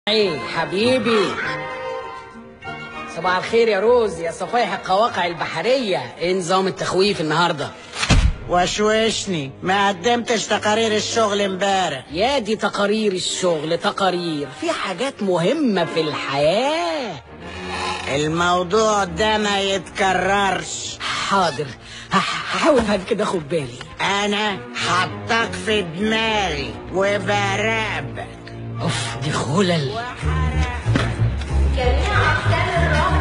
ايه حبيبي، صباح الخير يا روز يا صفايح القواقع البحرية. ايه نظام التخويف النهاردة؟ وشوشني، ما قدمتش تقارير الشغل امبارح. يا دي تقارير الشغل، تقارير في حاجات مهمة في الحياة. الموضوع ده ما يتكررش. حاضر، هحاول بعد كده اخد بالي. انا حطك في دماغي وبراقبك. اوف دي خلل. جميع أقسام الرمل